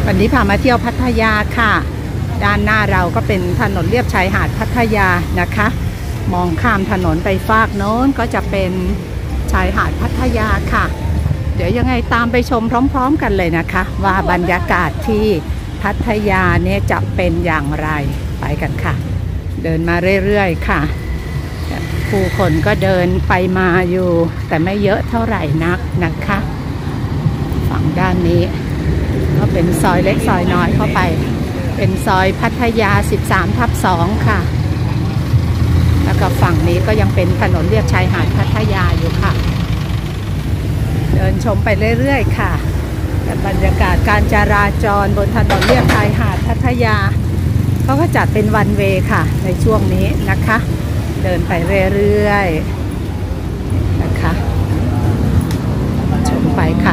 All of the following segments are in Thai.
วันนี้พามาเที่ยวพัทยาค่ะด้านหน้าเราก็เป็นถนนเลียบชายหาดพัทยานะคะมองข้ามถนนไปฟากโน้นก็จะเป็นชายหาดพัทยาค่ะเดี๋ยวยังไงตามไปชมพร้อมๆกันเลยนะคะว่าบรรยากาศที่พัทยาเนี่ยจะเป็นอย่างไรไปกันค่ะเดินมาเรื่อยๆค่ะผู้คนก็เดินไปมาอยู่แต่ไม่เยอะเท่าไหร่นักนะคะฝั่งด้านนี้ก็เป็นซอยเล็กซอยน้อยเข้าไปเป็นซอยพัทยา 13/2 ค่ะแล้วก็ฝั่งนี้ก็ยังเป็นถนนเลียบชายหาดพัทยาอยู่ค่ะเดินชมไปเรื่อยๆค่ะแต่บรรยากาศการจราจรบนถนนเลียบชายหาดพัทยาเขาก็จัดเป็นวันเวย์ค่ะในช่วงนี้นะคะเดินไปเรื่อยๆนะคะชมไปค่ะ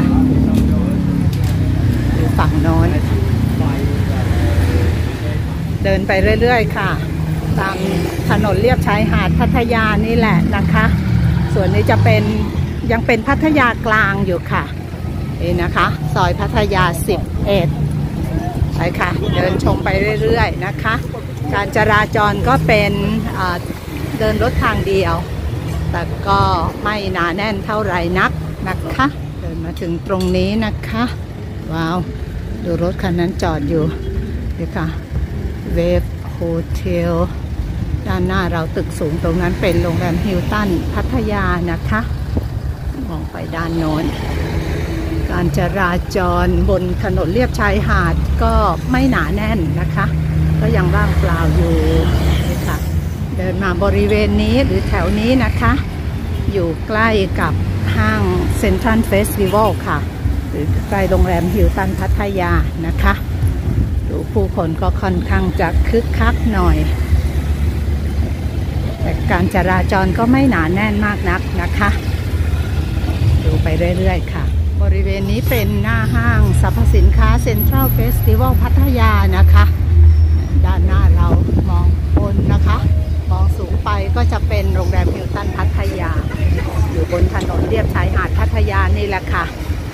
ฝั่งโน้นเดินไปเรื่อยๆค่ะตามถนนเลียบชายหาดพัทยานี่แหละนะคะส่วนนี้จะเป็นยังเป็นพัทยากลางอยู่ค่ะนี่นะคะซอยพัทยา 11ไปค่ะเดินชมไปเรื่อยๆนะคะการจราจรก็เป็นเดินรถทางเดียวแต่ก็ไม่หนาแน่นเท่าไหร่นักนะคะเดินมาถึงตรงนี้นะคะว้าวดูรถคันนั้นจอดอยู่นี่ค่ะเวฟโฮเทลด้านหน้าเราตึกสูงตรงนั้นเป็นโรงแรมฮิลตันพัทยานะคะมองไปด้านโน้นการจราจรบนถนนเลียบชายหาดก็ไม่หนาแน่นนะคะก็ยังว่างเปล่าอยู่นี่ค่ะเดินมาบริเวณนี้หรือแถวนี้นะคะอยู่ใกล้กับห้างเซ็นทรัลเฟสติวัลค่ะหรือใกล้โรงแรมฮิลตันพัทยานะคะดูผู้คนก็ค่อนข้างจะคึกคักหน่อยแต่การจราจรก็ไม่หนาแน่นมากนักนะคะดูไปเรื่อยๆค่ะบริเวณนี้เป็นหน้าห้างสรรพสินค้าเซ็นทรัลเฟสติวัลพัทยานะคะด้านหน้าเรามองบนนะคะมองสูงไปก็จะเป็นโรงแรมฮิลตันพัทยาอยู่บนถนนเลียบชายหาดพัทยานี่แหละค่ะ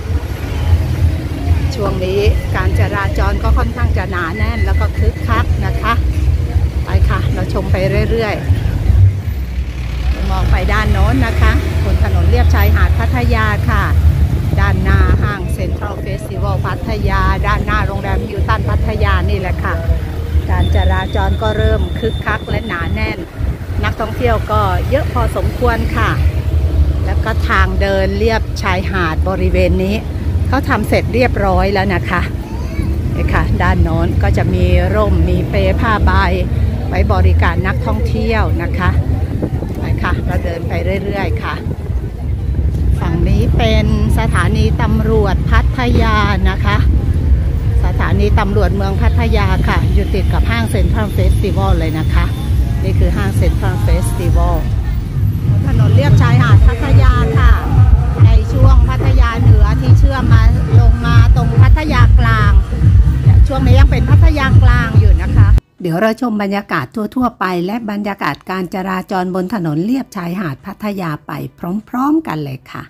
ช่วงนี้การจราจรก็ค่อนข้างจะหนาแน่นแล้วก็คึกคักนะคะไปค่ะเราชมไปเรื่อยๆมองไปด้านโน้นนะคะบนถนนเลียบชายหาดพัทยาค่ะด้านหน้าห้างเซ็นทรัลเฟสติวัลพัทยาด้านหน้าโรงแรมฮิลตันพัทยานี่แหละค่ะการจราจรก็เริ่มคึกคักและหนาแน่นนักท่องเที่ยวก็เยอะพอสมควรค่ะแล้วก็ทางเดินเลียบชายหาดบริเวณนี้เขาทำเสร็จเรียบร้อยแล้วนะคะนี่ค่ะด้านโน้นก็จะมีร่มมีเปลผ้าใบไว้บริการนักท่องเที่ยวนะคะไปค่ะเราเดินไปเรื่อยๆค่ะฝั่งนี้เป็นสถานีตำรวจพัทยานะคะสถานีตำรวจเมืองพัทยาค่ะอยู่ติดกับห้างเซ็นทรัลเฟสติวัลเลยนะคะนี่คือห้างเซ็นทรัลเฟสติวัลถนนเลียบชายหาดพัทยาค่ะในช่วงพัทยาเหนือที่เชื่อมมาลงมาตรงพัทยากลางช่วงนี้ยังเป็นพัทยากลางอยู่นะคะเดี๋ยวเราชมบรรยากาศทั่วๆไปและบรรยากาศการจราจรบนถนนเลียบชายหาดพัทยาไปพร้อมๆกันเลยค่ะ